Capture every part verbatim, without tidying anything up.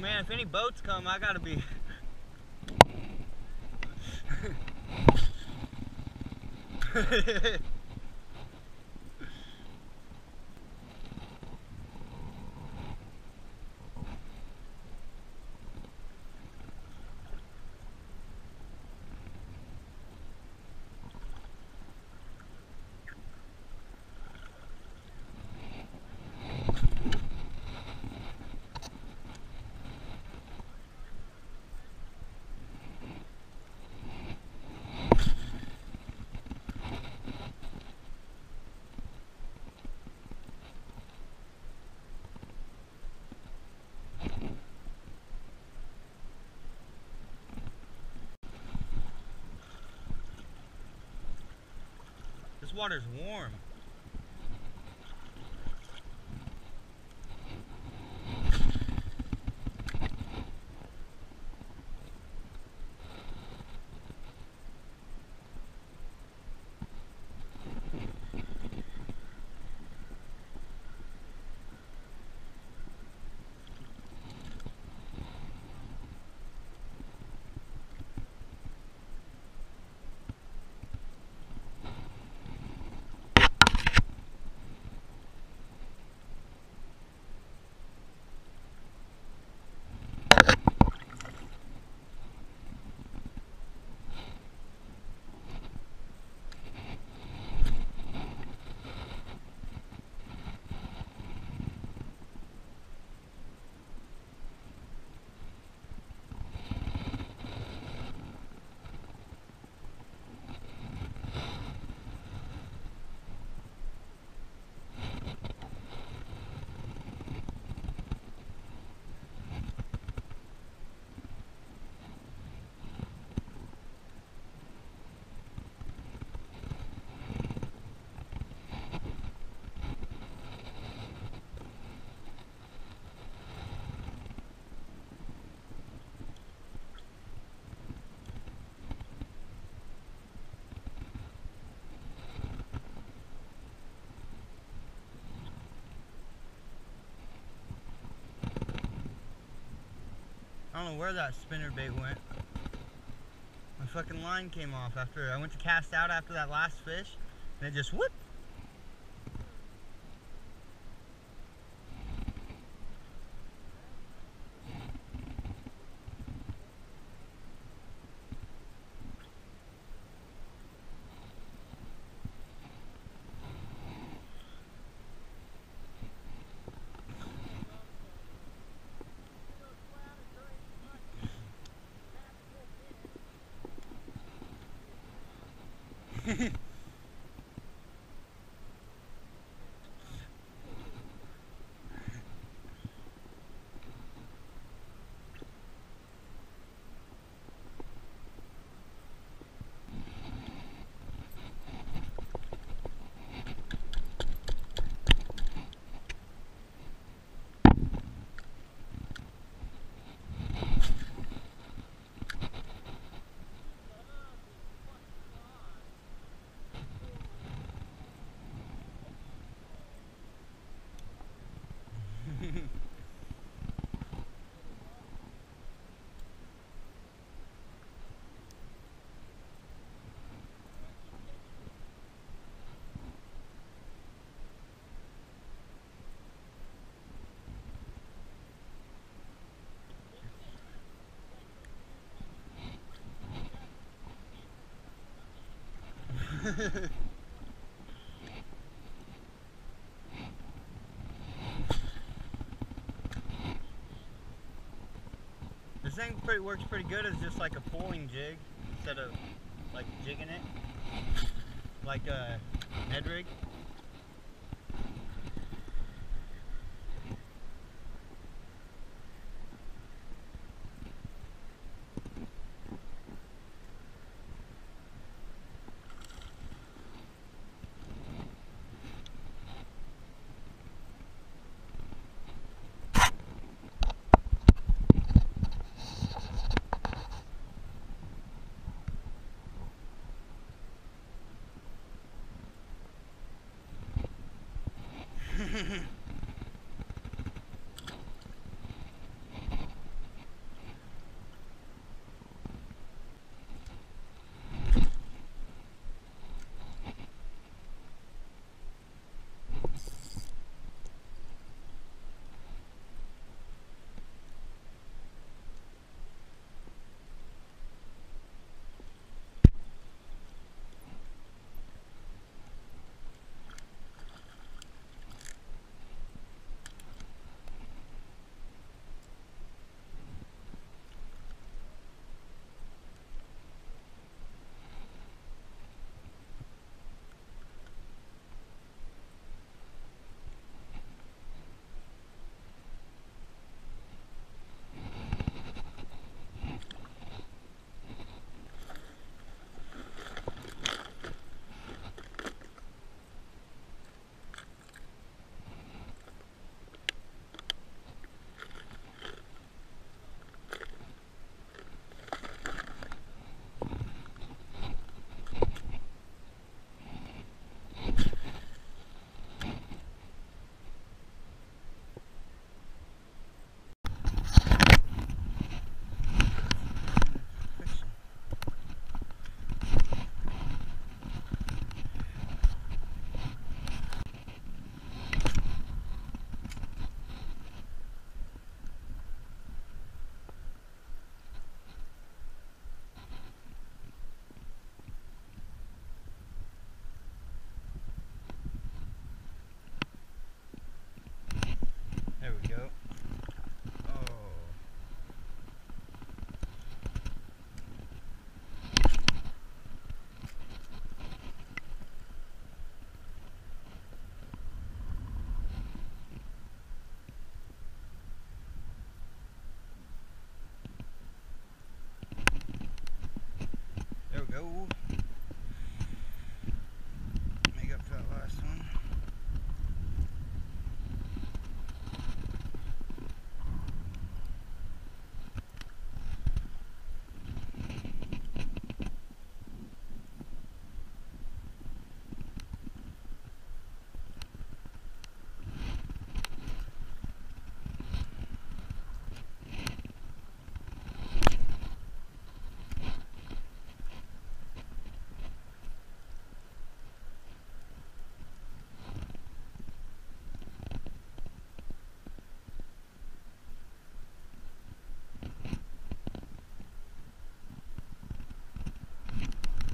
man, if any boats come, I gotta be... This water's warm. I don't know where that spinnerbait went. My fucking line came off after I went to cast out after that last fish, and it just whoop. This thing pretty, works pretty good as just like a pulling jig instead of like jigging it like a head rig.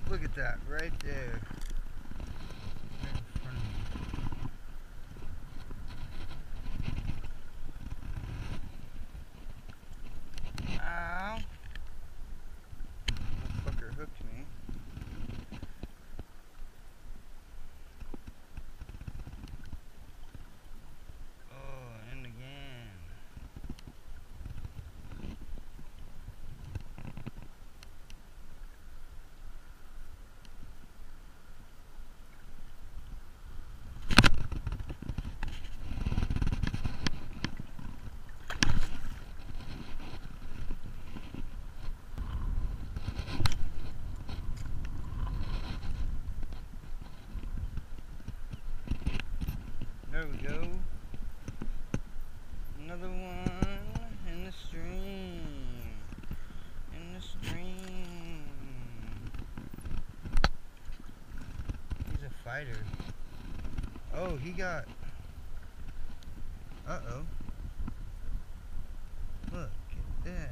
Look at that right there. Right in front of me. Ow. That fucker hooked me. Oh, and again. There we go. Another one in the stream. In the stream. He's a fighter. Oh, he got... Uh-oh. Look at that.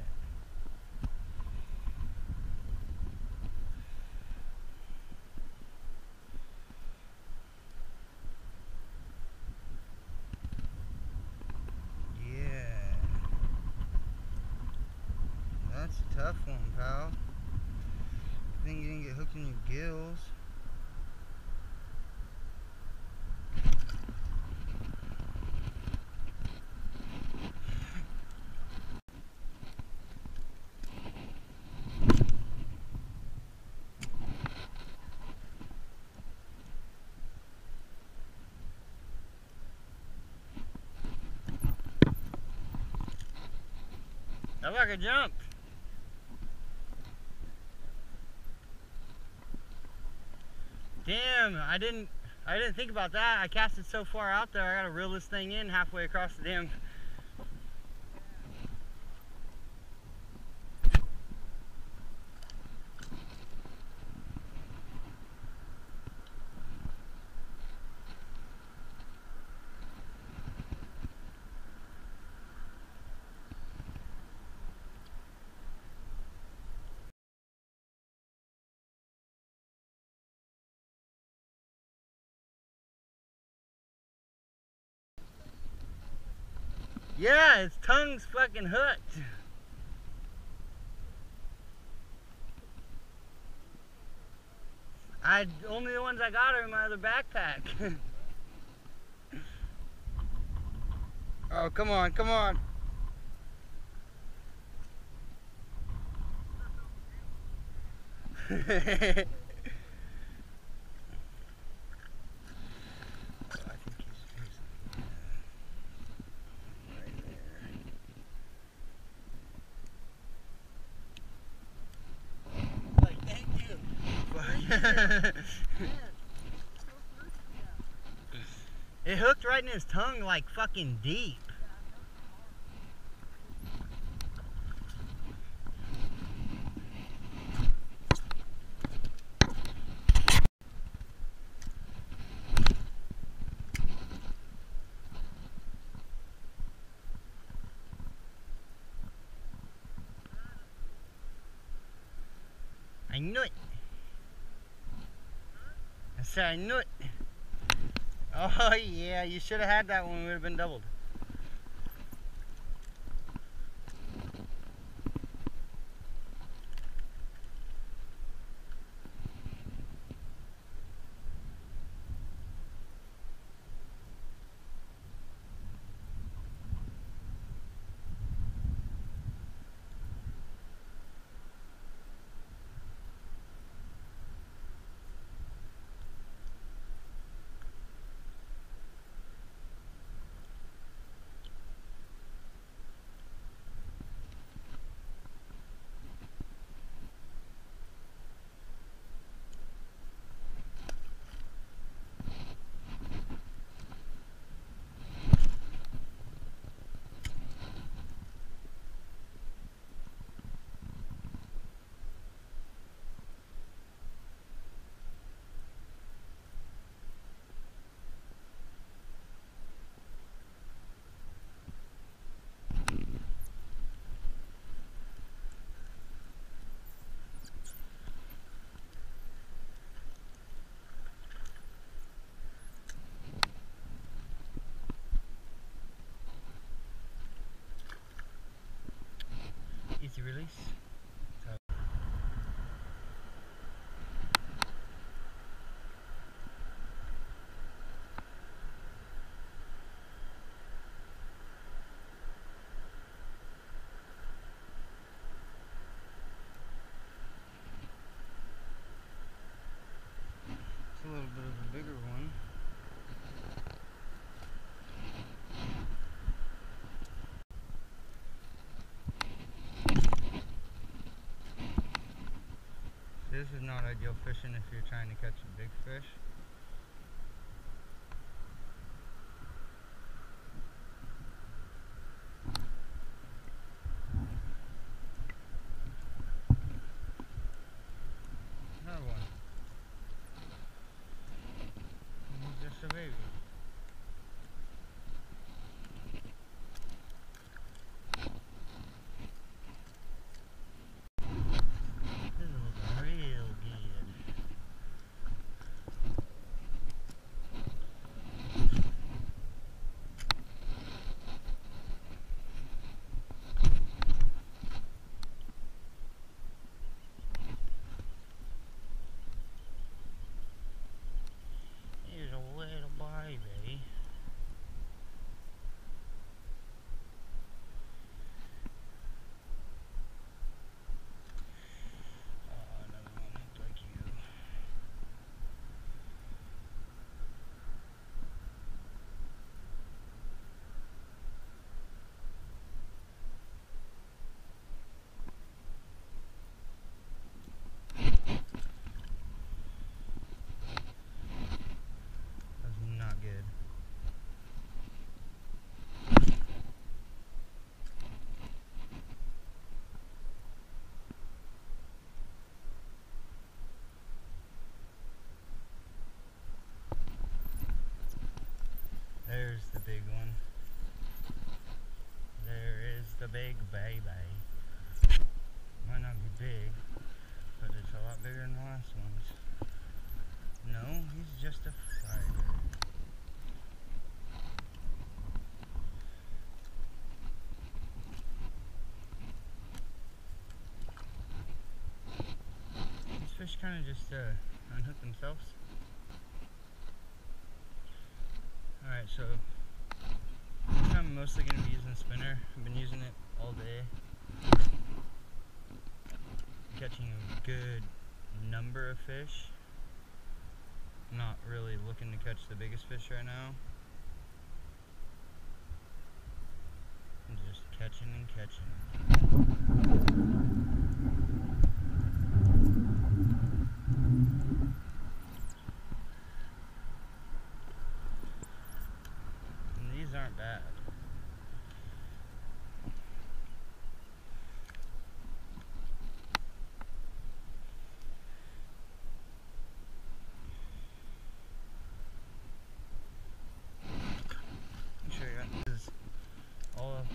That's a tough one, pal. I think you didn't get hooked in your gills. That fucker jumped. Damn, I didn't I didn't think about that. I cast it so far out there, I gotta reel this thing in halfway across the damn. Yeah, his tongue's fucking hooked. I only the ones I got are in my other backpack. Oh, come on, come on. It hooked right in his tongue, like fucking deep. I knew it. I said I knew it. Oh yeah, you should have had that one. We would have been doubled. release. So it's a little bit of a bigger one. This is not ideal fishing if you're trying to catch a big fish. Another one. He's just a baby. This is real good. Here's a little baby. Oh, another one looked like you. That's not good. There's the big one. There is the big baby. Might not be big, but it's a lot bigger than the last ones. No, he's just a fighter. These fish kind of just uh, unhook themselves. Alright, so I'm mostly going to be using the spinner. I've been using it all day. Catching a good number of fish. I'm not really looking to catch the biggest fish right now. I'm just catching and catching. Aren't bad. I'm sure you this is all of,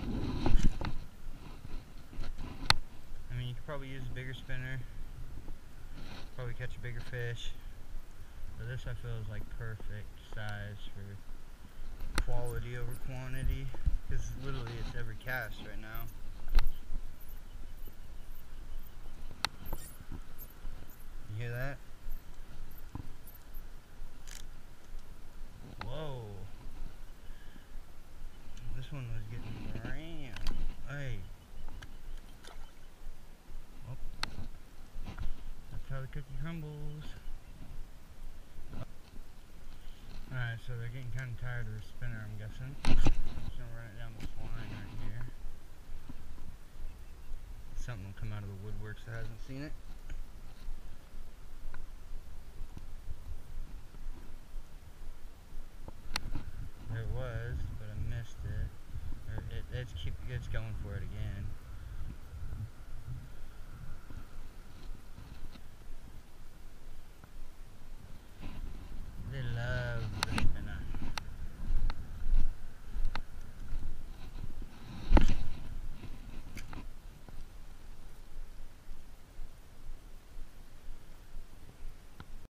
I mean, you could probably use a bigger spinner, probably catch a bigger fish, but this I feel is like perfect size for quality over quantity, because literally it's every cast right now. You hear that? Whoa. This one was getting rammed. Hey. Oh. That's how the cookie crumbles. Alright, so they're getting kind of tired of the spinner, I'm guessing. Just gonna run it down this line right here. Something will come out of the woodworks that hasn't seen it. There it was, but I missed it. Or it it's keep it's going for it again.